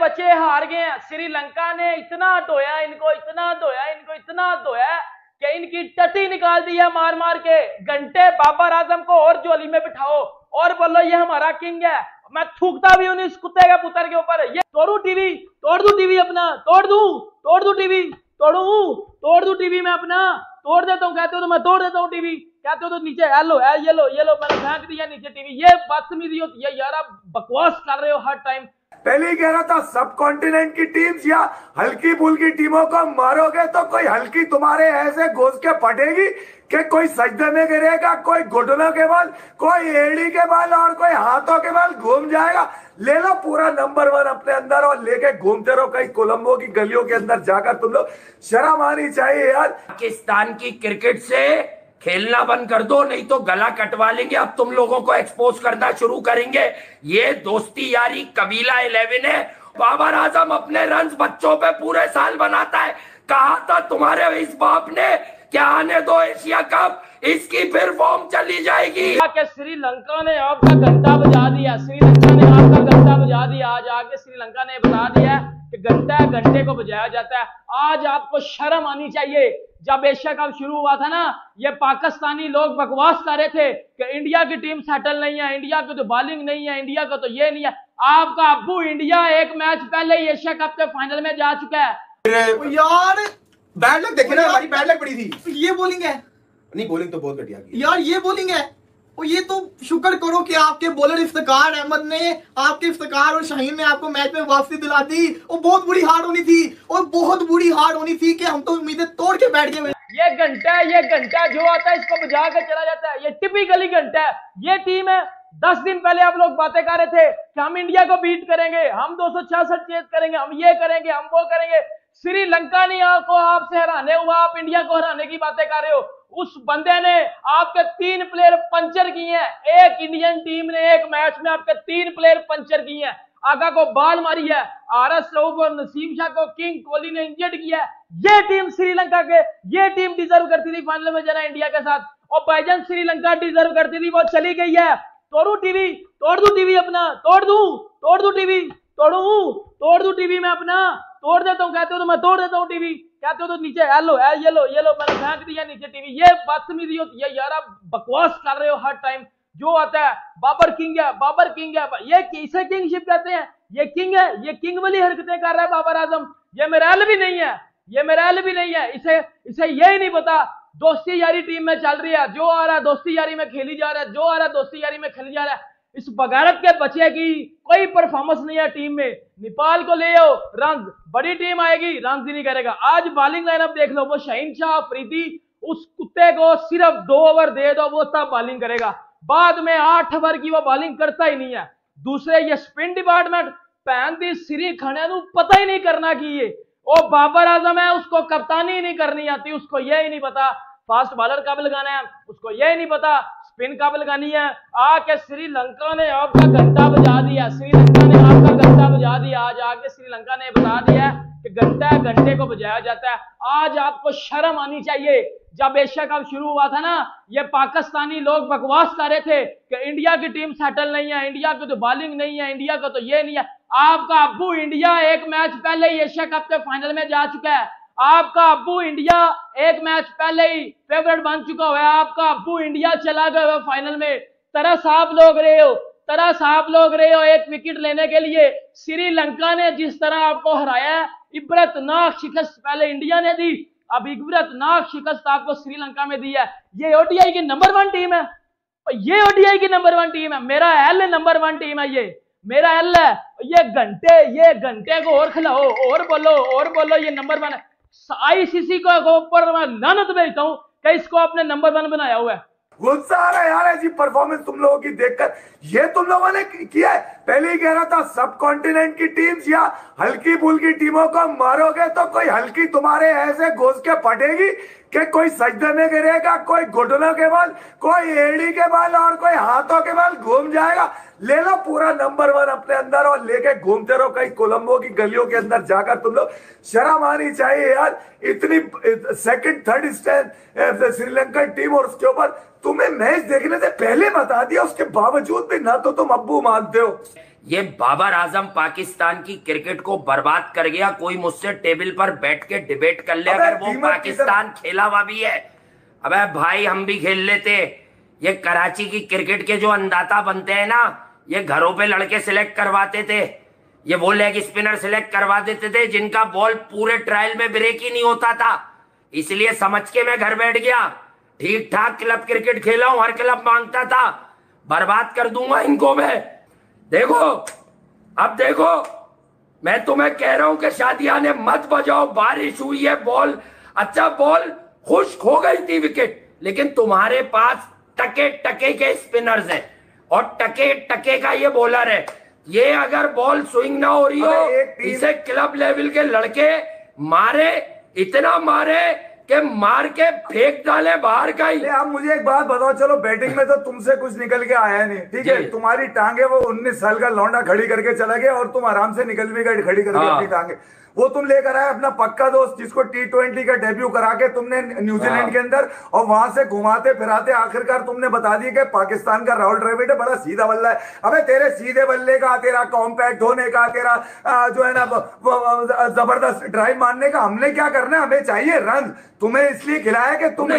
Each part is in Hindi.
बच्चे हार गए हैं। श्रीलंका ने इतना धोया इनको, इतना धोया इनको, इतना धोया कि इनकी टटी निकाल दी है मार मार के। घंटे बाबर आजम को और झोली में बिठाओ और बोलो ये हमारा किंग है। मैं थूकता भी हूं इस कुत्ते के पुत्र के ऊपर। ये तोड़ू टीवी, तोड़ दू टीवी अपना, तोड़ दू टीवी, तोड़ दू टीवी में अपना, तोड़ देता हूँ। कहते हो तो मैं तोड़ देता हूँ टीवी, कहते हो तो नीचे येलो मैंने फेंक दिया नीचे टीवी। ये बदतमीजी होती है यार, आप बकवास कर रहे हो हर टाइम। पहले ही कह रहा था सब कॉन्टिनेंट की टीम्स या हल्की फुल्की टीमों को मारोगे तो कोई हल्की तुम्हारे ऐसे घुस के फटेगी कि कोई सजदे में गिरेगा, कोई घुटनों के बल, कोई एड़ी के बल और कोई हाथों के बल घूम जाएगा। ले लो पूरा नंबर 1 अपने अंदर और लेके घूमते रहो कहीं कोलंबो की गलियों के अंदर जाकर। तुम लोग शर्म आनी चाहिए यार। पाकिस्तान की क्रिकेट से खेलना बंद कर दो, नहीं तो गला कटवा लेंगे। अब तुम लोगों को एक्सपोज करना शुरू करेंगे। ये दोस्ती यारी कबीला 11 है। बाबर आजम अपने रन्स बच्चों पे पूरे साल बनाता है। कहा था तुम्हारे इस बाप ने क्या आने दो एशिया कप, इसकी फिर फॉर्म चली जाएगी। श्रीलंका ने आपका घंटा बजा दिया, श्रीलंका ने आपका घंटा बजा दिया। आज आके श्रीलंका ने बता दिया कि घंटे को बजाया जाता है। आज आपको शर्म आनी चाहिए। जब एशिया कप शुरू हुआ था ना, ये पाकिस्तानी लोग बकवास कर रहे थे कि इंडिया की टीम सेटल नहीं है, इंडिया की तो बॉलिंग नहीं है, इंडिया का तो ये नहीं है। आपका अब्बू इंडिया एक मैच पहले ही एशिया कप के फाइनल में जा चुका है। यार बैड लक देखे ना, हमारी बैड लक पड़ी थी। ये बॉलिंग है नहीं, बॉलिंग तो बहुत घटिया की यार, ये बॉलिंग है। और ये तो शुक्र करो कि आपके बॉलर इफ्तिकार अहमद ने, आपके इफ्तिकार और शाहीन ने आपको मैच में वापसी दिला दी। और बहुत बुरी हार होनी थी, और बहुत बुरी हार होनी थी कि हम तो उम्मीदें तोड़ के बैठ गए। ये घंटा जो आता है इसको बजा कर चला जाता है। ये टिपिकली घंटा है। ये टीम है, 10 दिन पहले आप लोग बातें कर रहे थे कि हम इंडिया को बीट करेंगे, हम 266 चेज करेंगे, हम ये करेंगे, हम वो करेंगे। श्रीलंका ने आपको आपसे हराने हुआ, आप इंडिया को हराने की बातें कर रहे हो। उस बंदे ने आपके 3 प्लेयर पंचर किए हैं। एक इंडियन टीम ने एक मैच में आपके 3 प्लेयर पंचर किए हैं। आगा को बाल मारी है, आरएस रऊफ और नसीम शाह को किंग कोहली ने इंजर्ड किया है। ये टीम श्रीलंका के, ये टीम डिजर्व करती थी फाइनल में जाना इंडिया के साथ। और भाईजान श्रीलंका डिजर्व करती थी, वो चली गई है। तोड़ दू टीवी अपना, तोड़ दू टीवी, तोड़ दू टीवी में अपना, तोड़ देता हूँ। कहते हो तो मैं तोड़ देता हूँ टीवी, कहते हो तो नीचे येलो मैंने फेंक दिया नीचे टीवी। ये बदतमीजी होती है यार, आप बकवास कर रहे हो हर टाइम। जो आता है बाबर किंग है, ये किसे किंगशिप कहते हैं? ये किंग है, ये किंग वाली हरकतें कर रहा है बाबर आजम। ये मेराल भी नहीं है, इसे यही नहीं पता दोस्ती यारी टीम में चल रही है। जो आ रहा है दोस्ती यारी में खेली जा रहा है, जो आ रहा है दोस्ती यारी में खेली जा रहा है। इस बगारत के बच्चे की कोई परफॉर्मेंस नहीं है टीम में। नेपाल को ले आओ, रंग बड़ी टीम आएगी, रंग ही नहीं करेगा। आज बॉलिंग लाइनअप देख लो, वो शाहीन शाह अफरीदी, उस कुत्ते को सिर्फ 2 ओवर दे दो, वो तब बॉलिंग करेगा। बाद में 8 ओवर की वो बॉलिंग करता ही नहीं है। दूसरे ये स्पिन डिपार्टमेंट भैन दी सिरी खाने पता ही नहीं करना कि ये ओ बाबर आजम है, उसको कप्तानी नहीं करनी आती, उसको यही नहीं पता फास्ट बॉलर कब लगाना है, उसको यही नहीं पता स्पिन कब लगानी है। आके श्रीलंका ने आपका घंटा बजा दिया, आज आके श्रीलंका ने बता दिया कि घंटे को बजाया जाता है। आज आपको शर्म आनी चाहिए। जब एशिया कप शुरू हुआ था ना, ये पाकिस्तानी लोग बकवास कर रहे थे कि इंडिया की टीम सेटल नहीं है, इंडिया की तो बॉलिंग नहीं है, इंडिया का तो ये नहीं है। आपका अब्बू इंडिया एक मैच पहले ही एशिया कप के फाइनल में जा चुका है। आपका अब्बू इंडिया एक मैच पहले ही फेवरेट बन चुका हुआ है। आपका अब्बू इंडिया चला गया फाइनल में। तरस आप लोग रहे हो एक विकेट लेने के लिए। श्रीलंका ने जिस तरह आपको हराया है, इबरतनाक शिकस्त पहले इंडिया ने दी, अब इबरतनाक शिकस्त आपको श्रीलंका में दी है। ये ओडीआई की नंबर 1 टीम है, मेरा एल नंबर 1 टीम है, ये मेरा एल है। ये घंटे को और खिलाओ और बोलो ये नंबर 1 है। आईसीसी को ऊपर मैं लानत भेजता हूं कि इसको अपने नंबर 1 बनाया हुआ है। गुस्सा आ रहा है यार ऐसी परफॉर्मेंस तुम लोगों की देखकर। ये तुम लोगों ने किया है। पहले ही कह रहा था सब कॉन्टिनेंट की टीम्स या हल्की फुल्की टीमों को मारोगे तो कोई हल्की तुम्हारे ऐसे घुस के फटेगी कि कोई सजदे में गिरेगा, कोई घुटनों के बल, कोई एड़ी के बल और कोई हाथों के बल घूम जाएगा। ले लो पूरा नंबर 1 अपने अंदर और लेके घूमते रहो कहीं कोलंबो की गलियों के अंदर जाकर। तुम लोग शर्म आनी चाहिए यार। इतनी 2nd 3rd stand Sri Lanka team और उसके ऊपर तुम्हें मैच देखने से पहले बता दिया, उसके बावजूद भी ना तो तुम अब्बू मानते हो। ये बाबर आजम पाकिस्तान की क्रिकेट को बर्बाद कर गया। कोई मुझसे टेबल पर बैठ के डिबेट कर ले अगर वो पाकिस्तान खेला हुआ भी है। अबे भाई हम भी खेल लेते। ये कराची की क्रिकेट के जो अंदाता बनते हैं ना, ये घरों पे लड़के सिलेक्ट करवाते थे। ये वो लेग स्पिनर सिलेक्ट करवा देते थे जिनका बॉल पूरे ट्रायल में ब्रेक ही नहीं होता था। इसलिए समझ के मैं घर बैठ गया। ठीक ठाक क्लब क्रिकेट खेला हूं, हर क्लब मांगता था। बर्बाद कर दूंगा इनको मैं। देखो अब देखो, मैं तुम्हें कह रहा हूं कि शादियाने मत बजाओ। बारिश हुई है, बॉल अच्छा, बॉल खुश्क हो गई थी विकेट, लेकिन तुम्हारे पास टके टके के स्पिनर्स हैं और टके टके का ये बॉलर है। ये अगर बॉल स्विंग ना हो रही हो, इसे क्लब लेवल के लड़के मारे, इतना मारे कि मार के फेंक डाले बाहर का ही। आप मुझे एक बात बताओ, चलो बैटिंग में तो तुमसे कुछ निकल के आया नहीं, ठीक है। तुम्हारी टांगे वो 19 साल का लौंडा खड़ी करके चला गया और तुम आराम से निकल भी गए खड़ी करके अपनी टांगे। वो तुम लेकर आए अपना पक्का दोस्त जिसको T20 का डेब्यू करा के तुमने न्यूजीलैंड के अंदर, और वहां से घुमाते फिराते आखिरकार तुमने बता दिया कि पाकिस्तान का राहुल द्रविड़ है, बड़ा सीधा बल्ला है। अबे तेरे सीधे बल्ले का, तेरा कॉम्पैक्ट होने का, तेरा जो है ना जबरदस्त ड्राइव मारने का हमने क्या करना है? हमें चाहिए रन। तुम्हें इसलिए खिलाया कि तुम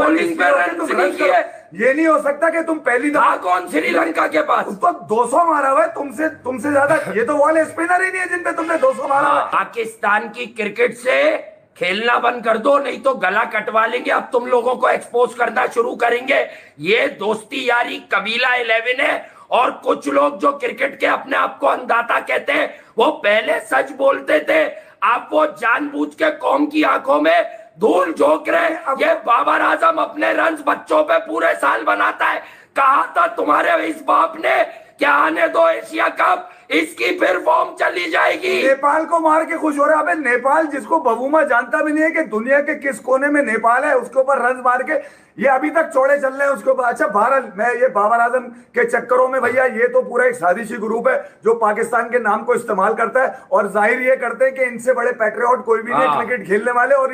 ये नहीं हो सकता कि तुम पहली दफा कौन श्रीलंका के पास उसको 200 मारा हुआ है तुमसे ज्यादा। ये तो वाले स्पिनर ही नहीं है जिन पे तुमने 200 मारा हुआ है। पाकिस्तान की क्रिकेट से खेलना बंद कर दो, नहीं तो गला कटवा लेंगे। अब तुम लोगों को एक्सपोज करना शुरू करेंगे। ये दोस्ती यारी कबीला 11 है और कुछ लोग जो क्रिकेट के अपने आप को अंदाता कहते हैं, वो पहले सच बोलते थे। आप वो जानबूझ के कौम की आंखों में धूल झोंक रहे हैं। ये बाबर आजम अपने रन्स बच्चों पे पूरे साल बनाता है। कहा था तुम्हारे इस बाप ने क्या आने दो एशिया कप, इसकी फिर फॉर्म चली जाएगी। नेपाल को मार के खुश हो रहे। अबे नेपाल जिसको बबूमा जानता भी नहीं है कि दुनिया के किस कोने में नेपाल है, उसके ऊपर रन मार के ये अभी तक चौड़े चल रहे हैं उसके ऊपर। अच्छा भारत में ये बाबर आजम के चक्करों में भैया ये तो पूरा एक साजिशी ग्रुप है जो पाकिस्तान के नाम को इस्तेमाल करता है और जाहिर ये करते हैं कि इनसे बड़े पैट्रियट कोई भी नहीं क्रिकेट खेलने वाले। और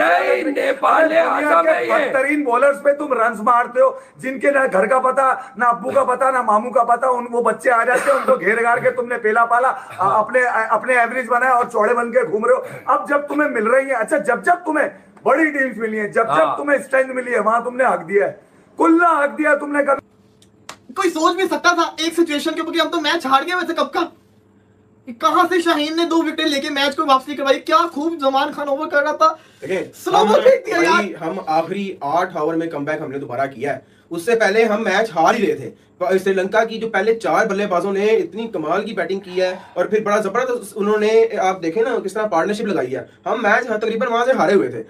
बदतरीन बॉलर्स पे तुम रन मारते हो जिनके ना घर का पता, ना अब्बू का पता, ना मामू का पता। वो बच्चे आ जाते हैं, उनको घेर घार के तुमने पेला पाला, अपने एवरेज बनाया और चौड़े बन के घूम रहे हो। अब जब तुम्हें मिल रही है, अच्छा जब तुम्हें बड़ी टीम्स मिली है, जब तुम्हें स्ट्रेंथ मिली है, वहां तुमने हक दिया है, कुल्ला हक दिया तुमने। कभी कोई सोच भी सकता था एक सिचुएशन के ऊपर कि हम तो मैच हार गए वैसे कब का। कहां से शाहीन ने 2 विकेट लेके मैच को वापसी करवाई। क्या खूब जमान खान ओवर कर रहा था। स्लो बॉल फेंक दिया यार। हम आखिरी 8 ओवर में कमबैक हमने दोबारा किया है। उससे पहले हम मैच हार ही रहे थे। श्रीलंका की जो पहले 4 बल्लेबाजों ने इतनी कमाल की बैटिंग की है और फिर बड़ा जबरदस्त उन्होंने, आप देखें ना किस तरह पार्टनरशिप लगाई है। हम मैच तकरीबन वहां से हारे हुए थे।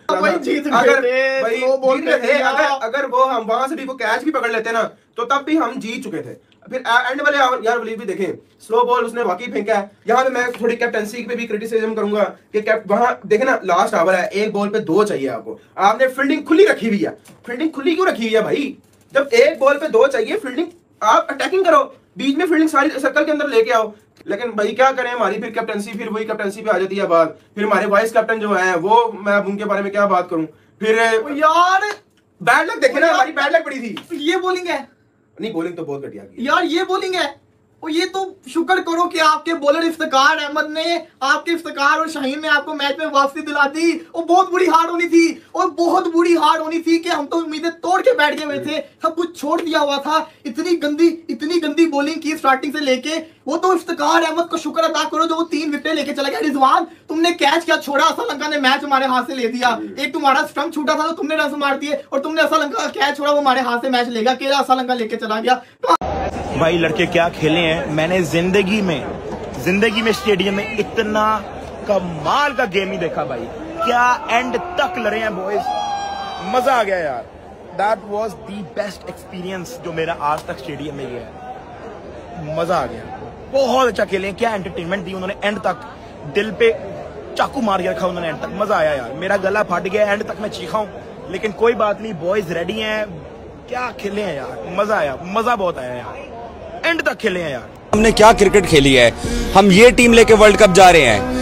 अगर वो हम वहां से भी वो कैच भी पकड़ लेते ना तो तब भी हम जीत चुके थे। फिर एंड वाले यार वलीद भी देखें, स्लो बॉल उसने वाकई फेंका है। यहाँ पे मैं थोड़ी कैप्टनसी पे भी क्रिटिसिज्म करूंगा कि वहां देखे ना लास्ट ओवर है, एक बॉल पे 2 चाहिए आपको, आपने फील्डिंग खुली रखी हुई है। फील्डिंग खुली क्यों रखी हुई है भाई? जब एक बॉल पे 2 चाहिए, फील्डिंग आप अटैकिंग करो, बीच में फील्डिंग सारी सर्कल के अंदर लेके आओ। लेकिन भाई क्या करें, हमारी फिर कैप्टनसी, फिर वही कैप्टनसी पे आ जाती है बात। फिर हमारे वाइस कैप्टन जो है वो, मैं अब उनके बारे में क्या बात करूं। फिर यार बैड लक देखे ना, हमारी बैड लक पड़ी थी। ये बॉलिंग है नहीं, बॉलिंग तो बहुत घटिया की यार। ये बॉलिंग है और ये तो शुक्र करो कि आपके बॉलर इफ्तिकार अहमद ने, आपके इफ्तिकार और शाहीन ने आपको मैच में वापसी दिला दी। और बहुत बुरी हार होनी थी, और बहुत बुरी हार होनी थी कि हम तो उम्मीदें तोड़ के बैठ गए हुए थे, सब कुछ छोड़ दिया हुआ था। इतनी गंदी बॉलिंग की स्टार्टिंग से लेके। वो तो इफ्तिकार अहमद को शुक्र अदा करो जो वो 3 विकेट लेके चला गया। रिजवान तुमने कैच क्या छोड़ा, श्रीलंका ने मैच हमारे हाथ से ले दिया। एक तुम्हारा स्टंप छूटा था तो तुमने रन मार दिए, और तुमने श्रीलंका का कैच छोड़ा, वो हमारे हाथ से मैच ले गया। केरला श्रीलंका लेके चला गया। भाई लड़के क्या खेले हैं। मैंने जिंदगी में स्टेडियम में इतना कमाल का गेम ही देखा भाई। क्या एंड तक लड़े हैं बॉयज, मजा आ गया यार। That was the best experience जो मेरा आज तक स्टेडियम में गया है। मजा आ गया, बहुत अच्छा खेले। क्या एंटरटेनमेंट दी उन्होंने, एंड तक दिल पे चाकू मार के रखा उन्होंने एंड तक। मजा आया यार, मेरा गला फट गया, एंड तक मैं चीखा हूं, लेकिन कोई बात नहीं, बॉयज रेडी हैं। क्या खेले हैं यार, मजा आया, मजा बहुत आया यार, एंड तक खेले हैं यार। हमने क्या क्रिकेट खेली है। हम ये टीम लेके वर्ल्ड कप जा रहे हैं।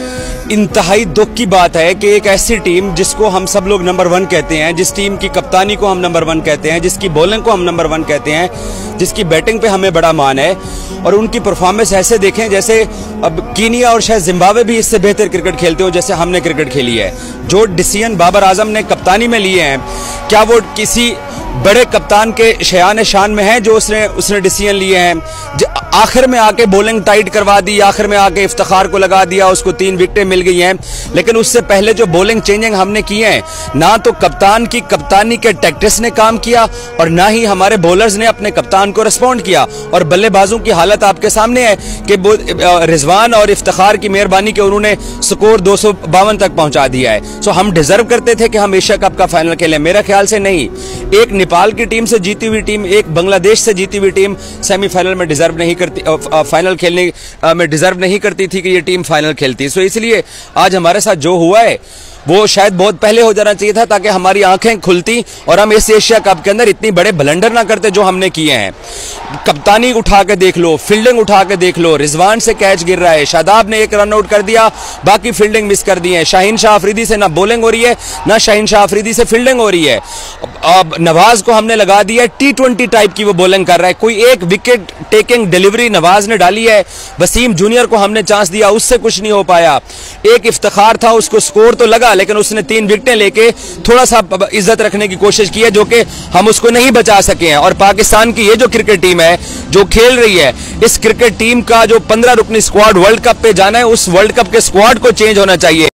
इंतहाई दुख की बात है कि एक ऐसी टीम जिसको हम सब लोग नंबर 1 कहते हैं, जिस टीम की कप्तानी को हम नंबर 1 कहते हैं, जिसकी बॉलिंग को हम नंबर 1 कहते हैं, जिसकी बैटिंग पे हमें बड़ा मान है, और उनकी परफॉर्मेंस ऐसे देखें जैसे अब कीनिया और शायद जिम्बाब्वे भी इससे बेहतर क्रिकेट खेलते हो जैसे हमने क्रिकेट खेली है। जो डिसीजन बाबर आजम ने कप्तानी में लिए हैं, क्या वो किसी बड़े कप्तान के शयान शान में है जो उसने डिसीजन लिए हैं? आखिर में आके बॉलिंग टाइट करवा दी, आखिर में आके इफ्तिखार को लगा दिया, उसको 3 विकेटें मिल गई हैं। लेकिन उससे पहले जो बॉलिंग चेंजिंग हमने की है, ना तो कप्तान की कप्तानी के टैक्टिक्स ने काम किया और ना ही हमारे बॉलर्स ने अपने कप्तान को रिस्पॉन्ड किया। और बल्लेबाजों की हालत आपके सामने है कि रिजवान और इफ्तिखार की मेहरबानी के उन्होंने स्कोर 252 तक पहुंचा दिया है। सो हम डिजर्व करते थे कि हम एशिया कप का फाइनल खेलें? मेरा ख्याल से नहीं। एक नेपाल की टीम से जीती हुई टीम, एक बांग्लादेश से जीती हुई टीम सेमीफाइनल में डिजर्व नहीं करती, फाइनल खेलने में डिजर्व नहीं करती थी कि ये टीम फाइनल खेलती। सो इसलिए आज हमारे साथ जो हुआ है वो शायद बहुत पहले हो जाना चाहिए था, ताकि हमारी आंखें खुलती और हम इस एशिया कप के अंदर इतनी बड़े ब्लंडर ना करते जो हमने किए हैं। कप्तानी उठा के देख लो, फील्डिंग उठा के देख लो, रिजवान से कैच गिर रहा है, शादाब ने 1 रन आउट कर दिया, बाकी फील्डिंग मिस कर दी है। शाहीन शाह अफरीदी से ना बॉलिंग हो रही है, ना शाहीन शाह अफरीदी से फील्डिंग हो रही है। अब नवाज को हमने लगा दिया, T20 टाइप की वो बॉलिंग कर रहा है। कोई एक विकेट टेकिंग डिलीवरी नवाज ने डाली है, वसीम जूनियर को हमने चांस दिया, उससे कुछ नहीं हो पाया। एक इफ्तिखार था, उसको स्कोर तो लगा लेकिन उसने 3 विकेटें लेके थोड़ा सा इज्जत रखने की कोशिश की है, जो कि हम उसको नहीं बचा सके हैं। और पाकिस्तान की ये जो क्रिकेट टीम है जो खेल रही है, इस क्रिकेट टीम का जो 15 रुकनी स्क्वाड वर्ल्ड कप पे जाना है, उस वर्ल्ड कप के स्क्वाड को चेंज होना चाहिए।